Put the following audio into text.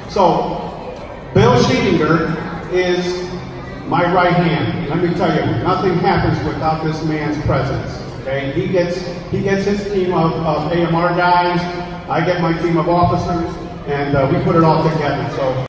So, Bill Sheetinger is my right hand. Let me tell you, nothing happens without this man's presence. Okay, he gets his team of AMR guys. I get my team of officers, and we put it all together. So.